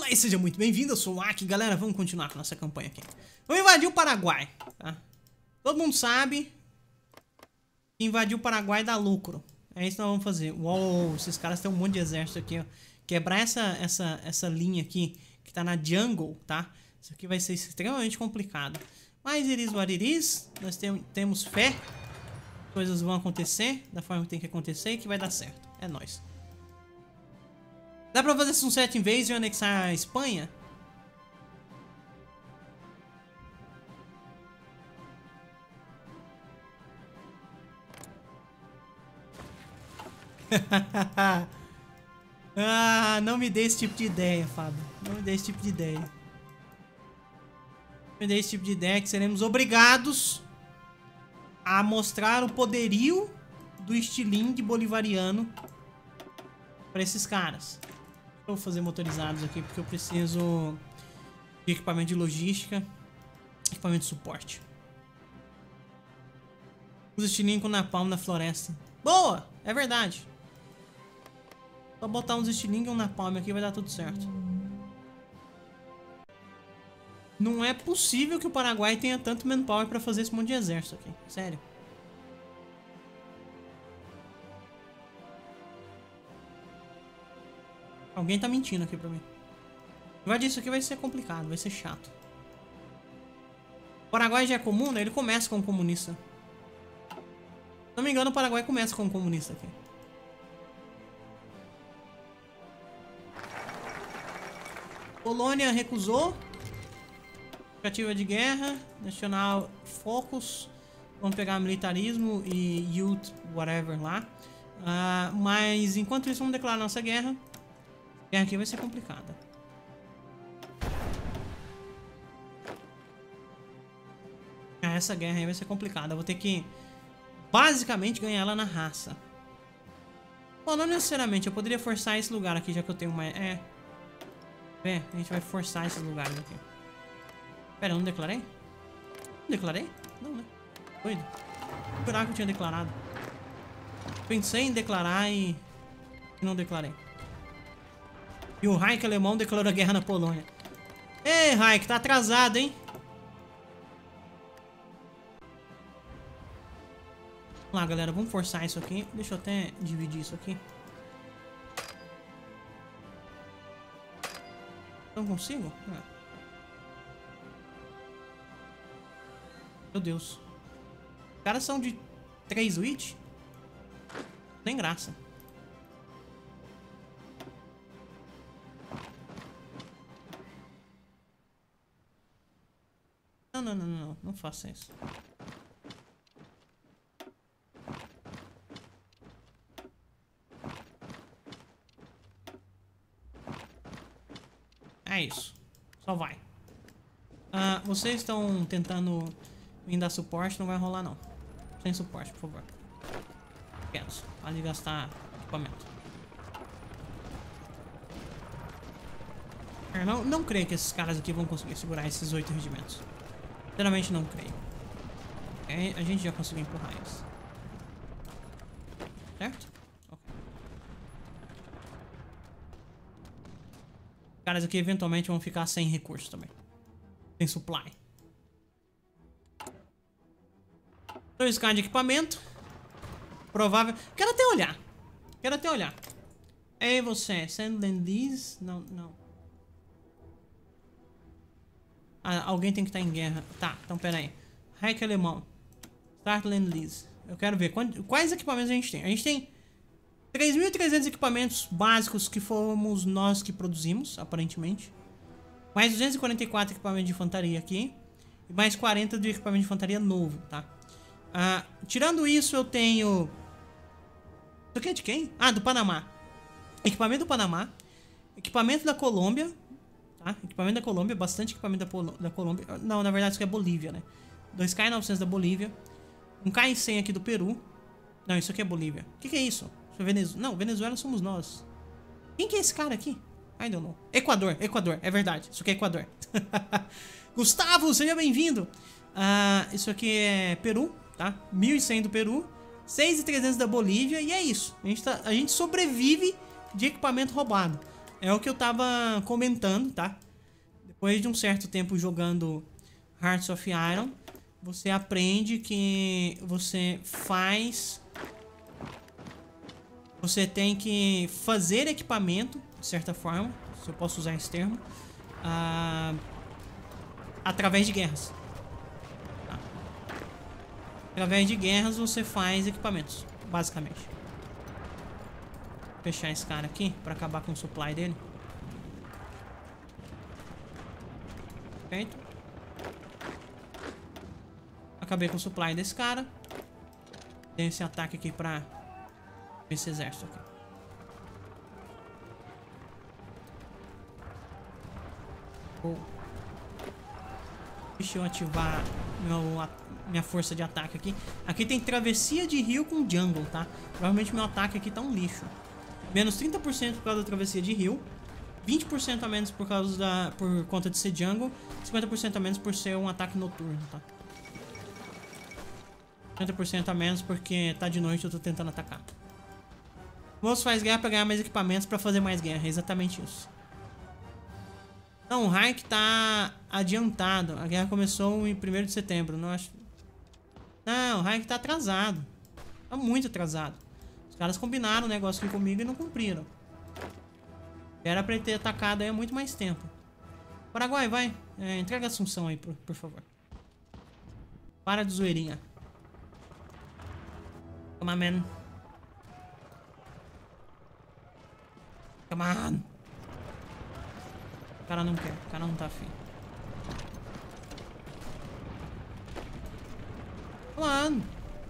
Olá e seja muito bem-vindo, eu sou o Aki, galera, vamos continuar com a nossa campanha aqui. Vamos invadir o Paraguai, tá? Todo mundo sabe que invadir o Paraguai dá lucro. É isso que nós vamos fazer. Uou, esses caras têm um monte de exército aqui, ó. Quebrar essa linha aqui, que tá na jungle, tá? Isso aqui vai ser extremamente complicado. Mas iris what it is, nós temos fé. Coisas vão acontecer da forma que tem que acontecer e que vai dar certo. É nóis. Dá pra fazer Sunset Invasion e anexar a Espanha? Ah, não me dê esse tipo de ideia, Fábio. Não me dê esse tipo de ideia. Não me dê esse tipo de ideia que seremos obrigados a mostrar o poderio do estilingue bolivariano para esses caras. Eu vou fazer motorizados aqui porque eu preciso de equipamento de logística, equipamento de suporte. Usa estilingue com napalm na floresta. Boa! É verdade. Só botar uns estilingue e um napalm aqui vai dar tudo certo. Não é possível que o Paraguai tenha tanto manpower pra fazer esse monte de exército aqui. Sério. Alguém tá mentindo aqui pra mim. Invadir isso aqui vai ser complicado, vai ser chato. O Paraguai já é comum, né? Ele começa como comunista. Se não me engano, o Paraguai começa como comunista aqui. Polônia recusou. Justificativa de guerra. National Focus. Vamos pegar militarismo e youth, whatever lá. Mas enquanto isso, vamos declarar nossa guerra. A guerra aqui vai ser complicada. Essa guerra aí vai ser complicada. Eu vou ter que basicamente ganhar ela na raça. Bom, não necessariamente. Eu poderia forçar esse lugar aqui, já que eu tenho uma... a gente vai forçar esses lugares aqui. Pera, eu não declarei? Não declarei? Não, né? Doido. Eu esperava que eu tinha declarado. Pensei em declarar e não declarei. E o Reich alemão declarou guerra na Polônia. Ei, Reich, tá atrasado, hein? Vamos lá, galera, vamos forçar isso aqui. Deixa eu até dividir isso aqui. Não consigo? Meu Deus. Os caras são de 3 witch? Tem graça. Não faça isso. É isso. Só vai. Vocês estão tentando me dar suporte, não vai rolar não. Sem suporte, por favor. Quietos. Pode gastar equipamento. Não creio que esses caras aqui vão conseguir segurar esses 8 regimentos. Sinceramente não creio. Okay, a gente já conseguiu empurrar eles. Certo? Okay. Os caras aqui eventualmente vão ficar sem recursos também. Sem supply. 2K de equipamento. Provável. Quero até olhar. Quero até olhar. Ei, você. Send Land-Lease? Não. Alguém tem que estar em guerra. Tá, então pera aí. Reich alemão. Start Land-Lease. Eu quero ver quais equipamentos a gente tem. A gente tem 3.300 equipamentos básicos que fomos nós que produzimos, aparentemente. Mais 244 equipamentos de infantaria aqui. E mais 40 de equipamento de infantaria novo, tá? Tirando isso, eu tenho... Isso aqui é de quem? Do Panamá. Equipamento do Panamá. Equipamento da Colômbia. Tá? Equipamento da Colômbia, bastante equipamento da Colômbia. Não, na verdade isso aqui é Bolívia, né? 2K900 da Bolívia. Um K100 aqui do Peru. Não, isso aqui é Bolívia. O que é isso? Isso é Venezuela. Não, Venezuela somos nós. Quem que é esse cara aqui? I don't know. Equador, é verdade. Isso aqui é Equador. Gustavo, seja bem-vindo. Isso aqui é Peru, tá? 1.100 do Peru. 6.300 da Bolívia. E é isso. A gente sobrevive de equipamento roubado. É o que eu tava comentando, tá? Depois de um certo tempo jogando Hearts of Iron, você aprende que você faz... Você tem que fazer equipamento, de certa forma, se eu posso usar esse termo, através de guerras. Tá? Através de guerras você faz equipamentos, basicamente. Vou fechar esse cara aqui pra acabar com o supply dele. Perfeito. Acabei com o supply desse cara. Tem esse ataque aqui pra esse exército aqui. Deixa eu ativar minha força de ataque aqui. Aqui tem travessia de rio com jungle, tá? Provavelmente meu ataque aqui tá um lixo. Menos 30% por causa da travessia de rio. 20% a menos por conta de ser jungle. 50% a menos por ser um ataque noturno, tá? 50% a menos porque tá de noite e eu tô tentando atacar. O moço faz guerra pra ganhar mais equipamentos pra fazer mais guerra. É exatamente isso. Não, o Raik tá adiantado. A guerra começou em 1º de setembro. Não, acho... Não, o Raik tá atrasado. Tá muito atrasado. Os caras combinaram o negócio aqui comigo e não cumpriram. Era pra ele ter atacado aí há muito mais tempo. Paraguai, vai. Entrega a Assunção aí, por favor. Para de zoeirinha. Come on, man. Come on. O cara não quer. O cara não tá afim. Come on.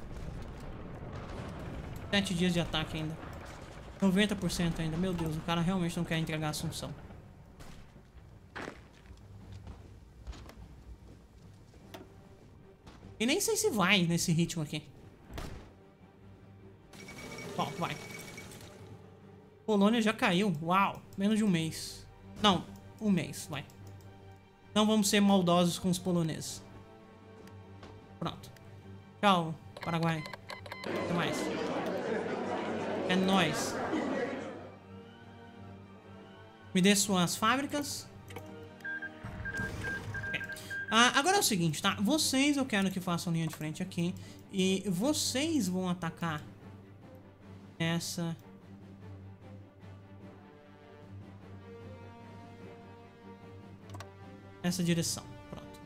7 dias de ataque ainda. 90% ainda. Meu Deus, o cara realmente não quer entregar a Assunção. E nem sei se vai nesse ritmo aqui. Ó, vai. Polônia já caiu. Uau, menos de um mês. Não, um mês, vai. Não vamos ser maldosos com os poloneses. Pronto. Tchau, Paraguai. Até mais. É nóis. Me dê suas fábricas. Okay. Agora é o seguinte, tá? Vocês eu quero que façam linha de frente aqui. E vocês vão atacar essa direção. Pronto.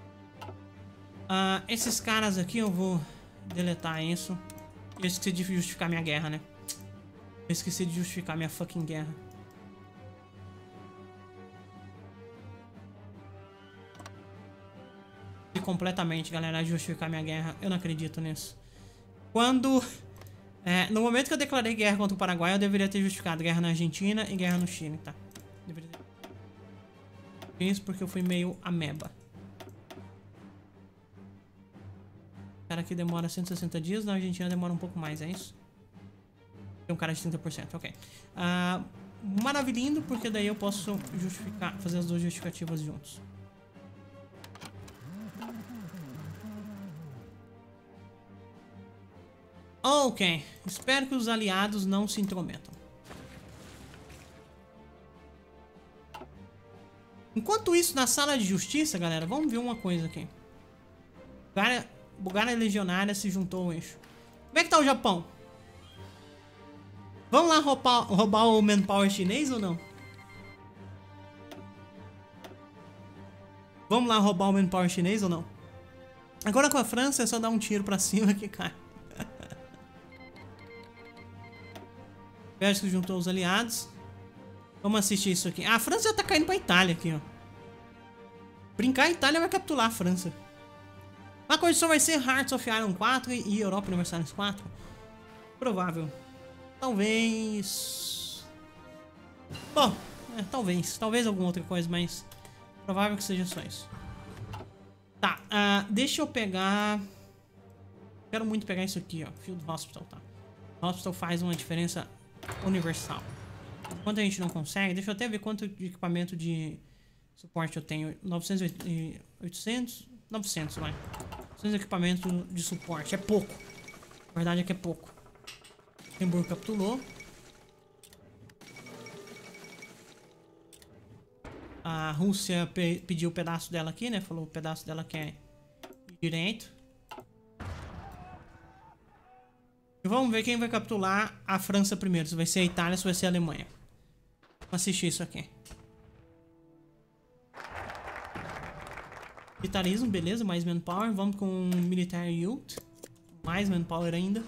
Esses caras aqui eu vou deletar isso. Eu esqueci de justificar minha guerra, né? Eu esqueci de justificar minha fucking guerra. E completamente, galera, justificar minha guerra. Eu não acredito nisso. Quando... no momento que eu declarei guerra contra o Paraguai, eu deveria ter justificado guerra na Argentina e guerra no Chile, tá? Deveria ter... Isso porque eu fui meio ameba. O cara aqui demora 160 dias, na Argentina demora um pouco mais, é isso? Tem um cara de 30%, ok. Maravilhindo, porque daí eu posso justificar, fazer as duas justificativas juntos. Ok, espero que os aliados não se intrometam. Enquanto isso, na sala de justiça, galera, vamos ver uma coisa aqui. Bulgária Legionária se juntou ao eixo. Como é que tá o Japão? Vamos lá roubar o manpower chinês ou não? Vamos lá roubar o manpower chinês ou não? Agora com a França é só dar um tiro pra cima que cai. Bélgica juntou os aliados. Vamos assistir isso aqui. A França já tá caindo pra Itália aqui, ó. Brincar, a Itália vai capturar a França. A condição vai ser Hearts of Iron 4 e Europa Universalis 4. Provável. Talvez... Bom, talvez. Talvez alguma outra coisa, mas... Provável que seja só isso. Tá, deixa eu pegar... Quero muito pegar isso aqui, ó. Field Hospital, tá? O Hospital faz uma diferença universal. Enquanto a gente não consegue, deixa eu até ver quanto de equipamento de suporte eu tenho. 900, 800, 900, vai. 900 equipamentos de suporte. É pouco. A verdade é que é pouco. Hamburgo capturou. A Rússia pediu o pedaço dela aqui, né? Falou o pedaço dela que é direito. E vamos ver quem vai capturar a França primeiro. Se vai ser a Itália ou se vai ser a Alemanha. Vamos assistir isso aqui. Militarismo, beleza. Mais manpower. Vamos com Military Youth. Mais manpower ainda.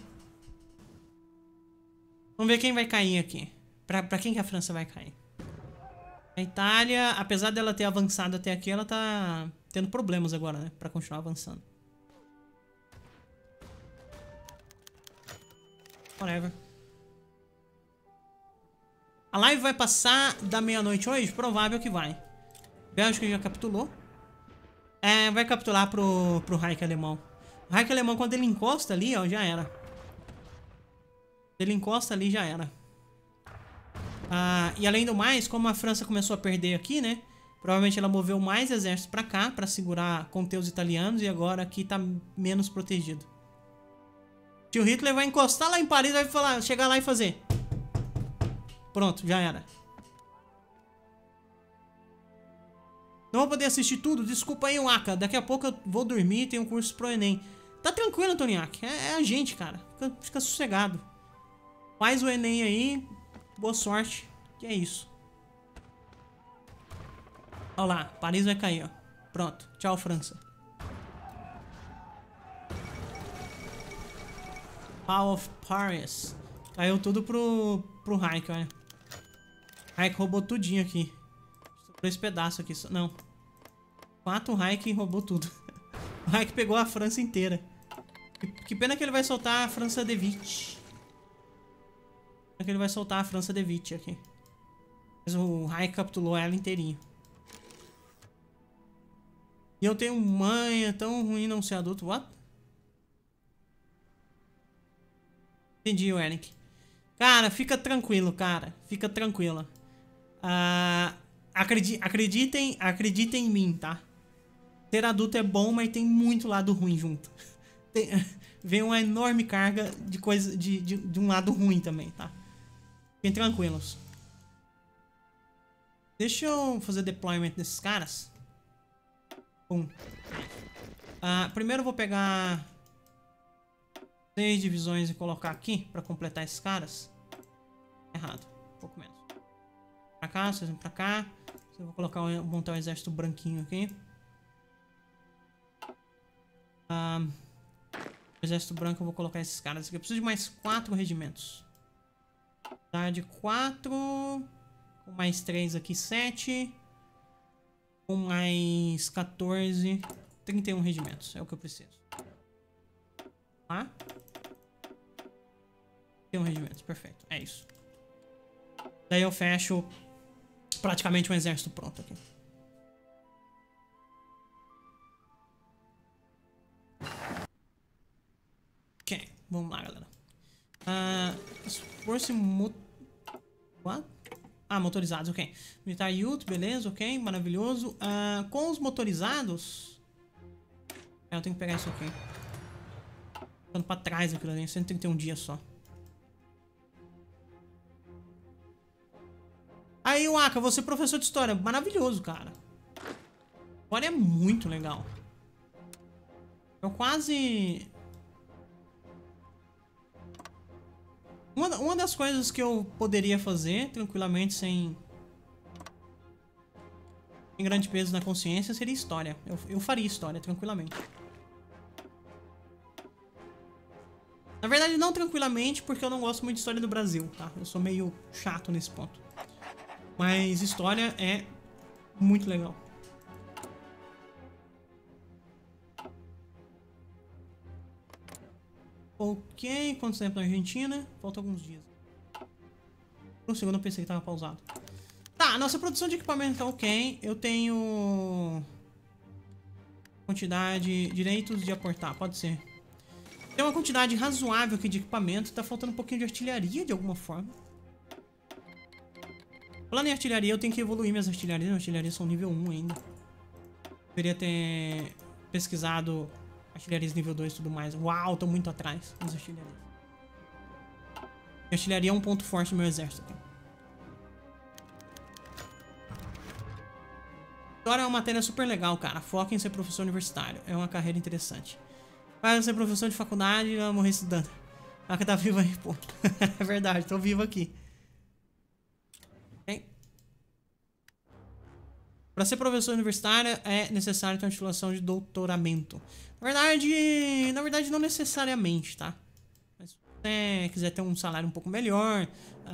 Vamos ver quem vai cair aqui. Pra quem que a França vai cair? A Itália, apesar dela ter avançado até aqui, ela tá tendo problemas agora, né? Pra continuar avançando. Whatever. A live vai passar da meia-noite hoje? Provável que vai. Bélgica já capturou. É, vai capturar pro Reich alemão. O Reich alemão, quando ele encosta ali, ó, já era. Ele encosta ali, já era. E além do mais, como a França começou a perder aqui, né? Provavelmente ela moveu mais exércitos pra cá, pra segurar, conter os italianos. E agora aqui tá menos protegido. Tio Hitler vai encostar lá em Paris, vai falar, chegar lá e fazer. Pronto, já era. Não vou poder assistir tudo, desculpa aí, Waka. Daqui a pouco eu vou dormir e tenho um curso pro Enem. Tá tranquilo, Antoniak. É a gente, cara. Fica sossegado. Faz o Enem aí. Boa sorte. Que é isso. Olha lá, Paris vai cair, ó. Pronto. Tchau, França. Fall of Paris. Caiu tudo pro Reich, olha. Reich roubou tudinho aqui. Sobrou esse pedaço aqui. Não. 4 Reich roubou tudo. O Reich pegou a França inteira. Que pena que ele vai soltar a França de Vichy. Que ele vai soltar a França de Vichy aqui. Mas o Reich capturou ela inteirinho. E eu tenho mãe, é tão ruim não ser adulto. What? Entendi, Eric. Cara, fica tranquilo, cara. Fica tranquila. Acreditem em mim, tá? Ser adulto é bom, mas tem muito lado ruim junto. Vem uma enorme carga de coisa de um lado ruim também, tá? Fiquem tranquilos. Deixa eu fazer deployment desses caras. Pum. Primeiro eu vou pegar 6 divisões e colocar aqui pra completar esses caras. Errado, um pouco menos. Pra cá, vocês vão pra cá. Eu vou colocar, montar um exército branquinho aqui. Exército branco eu vou colocar esses caras aqui. Eu preciso de mais 4 regimentos. Tá, de 4. Com mais 3 aqui, 7. Com mais 14. 31 regimentos. É o que eu preciso. Tá? 31 regimentos, perfeito. É isso. Daí eu fecho praticamente um exército pronto aqui. Ok, vamos lá, galera. Esforço What? Motorizados, ok. Militar Youth, beleza, ok, maravilhoso. Com os motorizados... eu tenho que pegar isso aqui. Ficando pra trás aquilo ali, 131 dias só. Aí, Waka, você é professor de história. Maravilhoso, cara. História é muito legal. Eu quase... Uma das coisas que eu poderia fazer tranquilamente sem grande peso na consciência seria história. Eu faria história tranquilamente. Na verdade, não tranquilamente, porque eu não gosto muito de história do Brasil, tá? Eu sou meio chato nesse ponto. Mas história é muito legal. Ok, quanto tempo na Argentina? Falta alguns dias. Por um segundo eu pensei que tava pausado. Tá, nossa produção de equipamento tá ok. Eu tenho... quantidade... direitos de aportar, pode ser. Tem uma quantidade razoável aqui de equipamento. Tá faltando um pouquinho de artilharia de alguma forma. Falando em artilharia, eu tenho que evoluir minhas artilharias. Minhas artilharias são nível 1 ainda. Deveria ter pesquisado artilharias nível 2 e tudo mais. Uau, tô muito atrás das artilharias. A artilharia é um ponto forte do meu exército aqui. História é uma matéria super legal, cara. Foca em ser professor universitário. É uma carreira interessante. Vai ser professor de faculdade e morrer estudando. Ah, que tá vivo aí, pô. É verdade, tô vivo aqui. Okay. Para ser professor universitário é necessário ter uma titulação de doutoramento. Na verdade não necessariamente, tá? Mas se você quiser ter um salário um pouco melhor,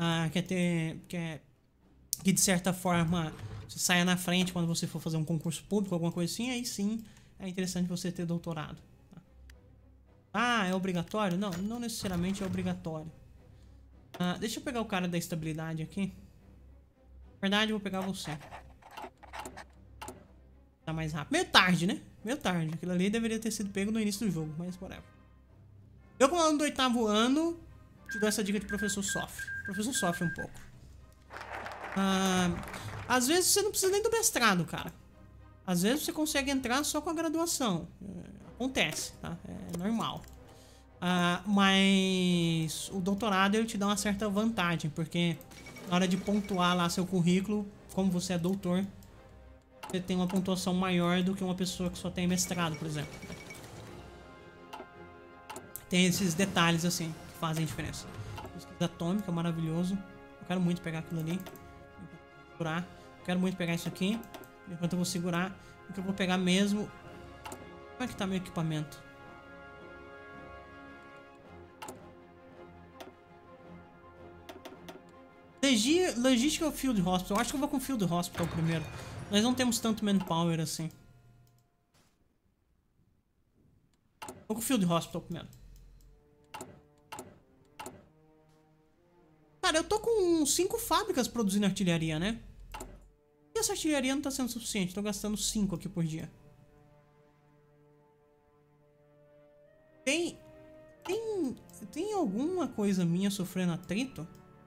que de certa forma você saia na frente quando você for fazer um concurso público, alguma coisa assim, aí sim é interessante você ter doutorado. Tá? Ah, é obrigatório? Não, não necessariamente é obrigatório. Deixa eu pegar o cara da estabilidade aqui. Na verdade, eu vou pegar você. Tá mais rápido. Meio tarde, né? Meio tarde. Aquilo ali deveria ter sido pego no início do jogo, mas whatever. Eu, como aluno do 8º ano, te dou essa dica de professor sofre. O professor sofre um pouco. Às vezes você não precisa nem do mestrado, cara. Às vezes você consegue entrar só com a graduação. Acontece, tá? É normal. Mas o doutorado ele te dá uma certa vantagem, porque na hora de pontuar lá seu currículo, como você é doutor, você tem uma pontuação maior do que uma pessoa que só tem mestrado, por exemplo. Tem esses detalhes assim que fazem diferença. Pesquisa atômica, maravilhoso. Eu quero muito pegar aquilo ali. Segurar. Eu quero muito pegar isso aqui. Enquanto eu vou segurar, o que eu vou pegar mesmo. Como é que tá meu equipamento? Logistical Field Hospital. Eu acho que eu vou com Field Hospital primeiro. Nós não temos tanto manpower assim. Vou com Field Hospital primeiro. Cara, eu tô com 5 fábricas produzindo artilharia, né? E essa artilharia não tá sendo suficiente. Tô gastando 5 aqui por dia. Tem alguma coisa minha sofrendo atrito?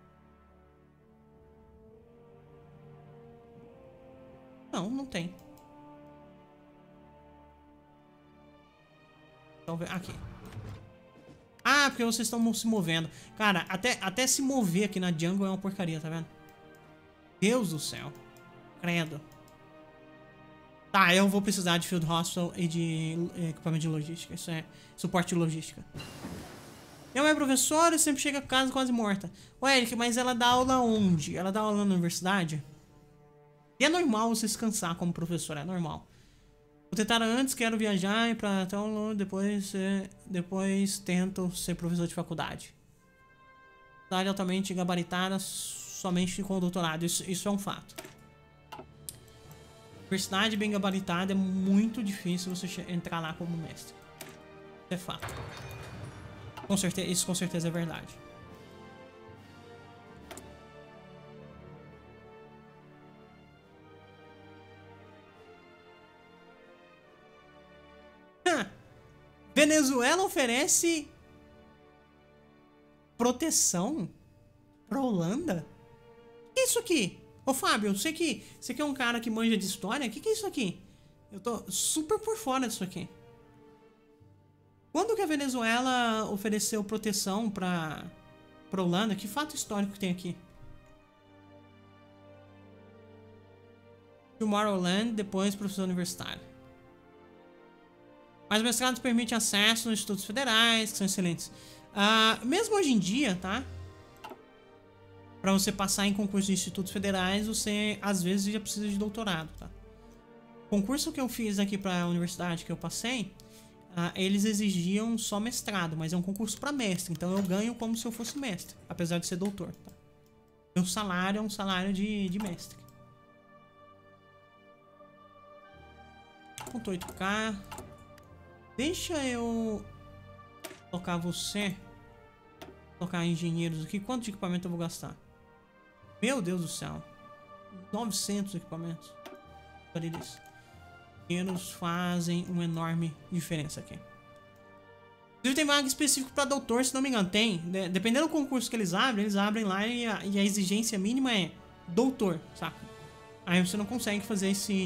Não, não tem. Talvez aqui. Ah, porque vocês estão se movendo. Cara, até se mover aqui na jungle é uma porcaria, tá vendo? Deus do céu. Credo. Tá, eu vou precisar de Field Hospital e de equipamento de logística. Isso é suporte de logística. Minha mãe é professora e sempre chega a casa quase morta. Ué, Eric, mas ela dá aula onde? Ela dá aula na universidade? E é normal você se cansar como professor, é normal. Vou tentar antes, quero viajar e pra então depois tento ser professor de faculdade. Faculdade altamente gabaritada somente com o doutorado, isso é um fato. Universidade bem gabaritada é muito difícil você entrar lá como mestre. Isso é fato. Isso com certeza é verdade. Venezuela oferece proteção pra Holanda? O que é isso aqui? Ô Fábio, eu sei que você é um cara que manja de história. O que é isso aqui? Eu tô super por fora disso aqui. Quando que a Venezuela ofereceu proteção pra Holanda? Que fato histórico que tem aqui? Tomorrowland, depois professor universitário. Mas o mestrado permite acesso nos institutos federais, que são excelentes. Mesmo hoje em dia, tá? Pra você passar em concurso de institutos federais, você às vezes já precisa de doutorado, tá? O concurso que eu fiz aqui pra universidade que eu passei, eles exigiam só mestrado, mas é um concurso pra mestre, então eu ganho como se eu fosse mestre, apesar de ser doutor, tá? Meu salário é um salário de mestre. 8K. Deixa eu colocar você. Colocar engenheiros aqui. Quanto de equipamento eu vou gastar? Meu Deus do céu. 900 equipamentos. Olha isso. Engenheiros fazem uma enorme diferença aqui. Inclusive tem vaga específica para doutor, se não me engano. Tem. Dependendo do concurso que eles abrem lá e a exigência mínima é doutor, saca? Aí você não consegue fazer esse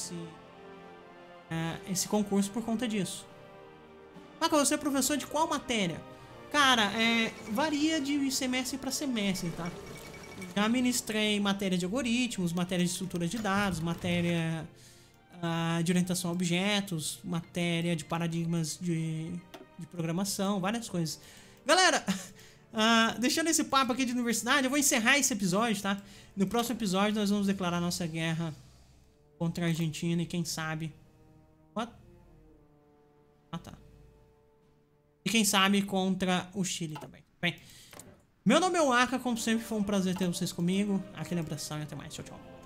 concurso por conta disso. Você é professor de qual matéria? Cara, varia de semestre para semestre, tá? Já ministrei matéria de algoritmos, matéria de estrutura de dados, matéria de orientação a objetos, matéria de paradigmas de programação, várias coisas. Galera, deixando esse papo aqui de universidade, eu vou encerrar esse episódio, tá? No próximo episódio nós vamos declarar nossa guerra contra a Argentina e quem sabe... What? Ah, tá. E quem sabe contra o Chile também. Bem, meu nome é Waka, como sempre foi um prazer ter vocês comigo. Aquele abração e até mais. Tchau, tchau.